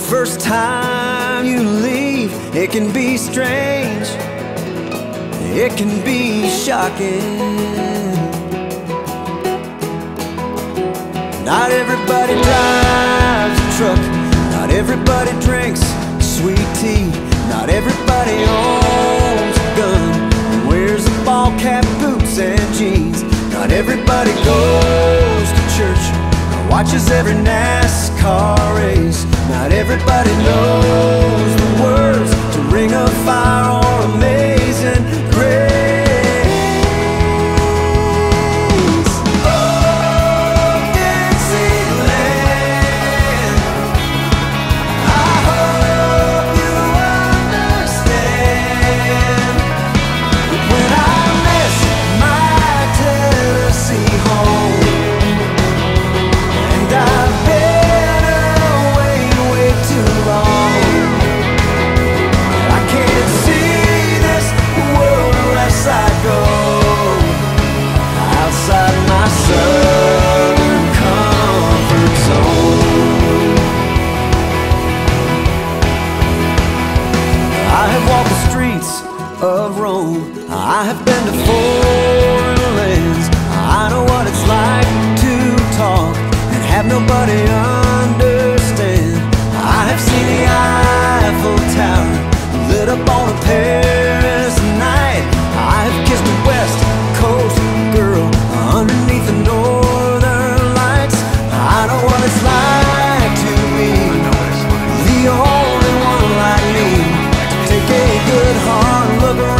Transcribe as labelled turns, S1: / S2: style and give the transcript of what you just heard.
S1: first time you leave, it can be strange, it can be shocking. Not everybody drives a truck, not everybody drinks sweet tea, not everybody owns a gun and wears a ball cap, boots and jeans. Not everybody goes to church or watches every NASCAR race. Not everybody knows the words to Ring of Fire or Amazing Grace. Of Rome, I have been to foreign lands. I know what it's like to talk and have nobody understand. I have seen the Eiffel Tower lit up on a Paris night. I have kissed a West Coast girl underneath the northern lights. I know what it's like to be the only one like me. Take a good hard look around.